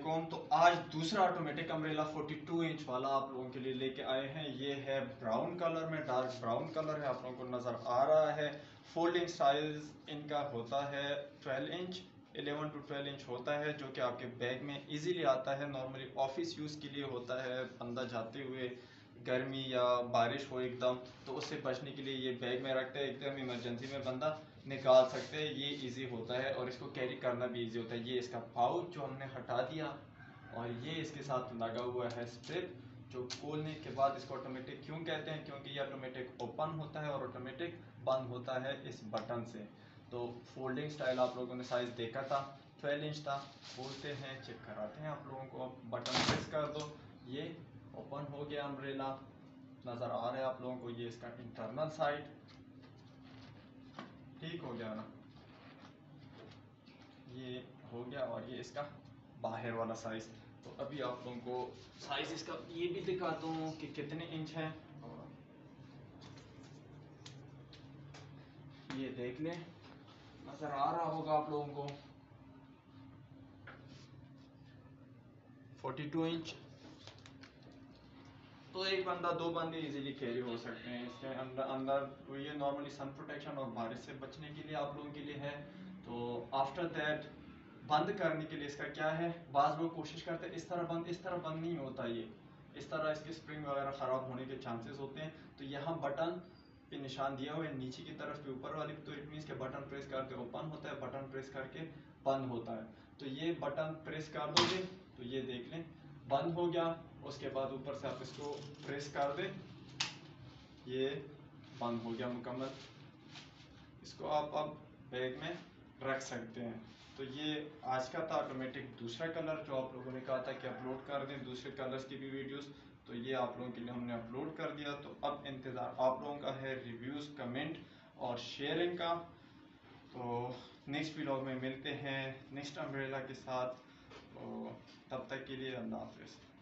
वालेकुम। तो आज दूसरा ऑटोमेटिक अम्ब्रेला 42 इंच वाला आप लोगों के लिए लेके आए हैं। ये है ब्राउन कलर में, डार्क ब्राउन कलर है, आप लोगों को नज़र आ रहा है। फोल्डिंग साइज इनका होता है 12 इंच, 11 to 12 इंच होता है, जो कि आपके बैग में इजीली आता है। नॉर्मली ऑफिस यूज़ के लिए होता है, बंदा जाते हुए गर्मी या बारिश हो एकदम, तो उससे बचने के लिए ये बैग में रखते हैं। एकदम इमरजेंसी में बंदा निकाल सकते हैं, ये इजी होता है और इसको कैरी करना भी इजी होता है। ये इसका पाउच जो हमने हटा दिया, और ये इसके साथ लगा हुआ है स्ट्रिप, जो खोलने के बाद इसको ऑटोमेटिक क्यों कहते हैं, क्योंकि ये ऑटोमेटिक ओपन होता है और ऑटोमेटिक बंद होता है इस बटन से। तो फोल्डिंग स्टाइल आप लोगों ने साइज देखा था, 12 इंच था। खोलते हैं, चेक कराते हैं आप लोगों को। बटन प्रेस कर दो, ये ओपन हो गया अम्ब्रेला। नज़र आ रहा है आप लोगों को, ये इसका इंटरनल साइड ठीक हो गया ना, ये हो गया। और ये इसका बाहर वाला साइज। तो अभी आप लोगों को साइज इसका ये भी दिखाता हूँ कि कितने इंच है। और ये देख लें, नज़र आ रहा होगा आप लोगों को 42 इंच। तो एक बंदा, दो बंदे इजीली कैरी हो सकते हैं। इसके अंदर तो ये नॉर्मली सन प्रोटेक्शन और बारिश से बचने के लिए आप लोगों के लिए है। तो आफ्टर दैट बंद करने के लिए इसका क्या है, बाज़ लोग कोशिश करते हैं इस तरह बंद नहीं होता। ये इस तरह इसके स्प्रिंग वगैरह ख़राब होने के चांसेस होते हैं। तो यहाँ बटन पे निशान दिया हुआ है नीचे की तरफ पे, ऊपर वाली, तो इट मीन्स के बटन प्रेस करके ओपन होता है, बटन प्रेस करके बंद होता है। तो ये बटन प्रेस कर दोगे तो ये देख लें बंद हो गया। उसके बाद ऊपर से आप इसको प्रेस कर दें, ये बंद हो गया मुकम्मल। इसको आप अब बैग में रख सकते हैं। तो ये आज का था ऑटोमेटिक दूसरा कलर, जो आप लोगों ने कहा था कि अपलोड कर दें दूसरे कलर्स की भी वीडियोस, तो ये आप लोगों के लिए हमने अपलोड कर दिया। तो अब इंतज़ार आप लोगों का है रिव्यूज़, कमेंट और शेयरिंग का। तो नेक्स्ट व्लॉग में मिलते हैं नेक्स्ट अम्ब्रेला के साथ। तो तब तक के लिए अल्लाह हाफ़िज़।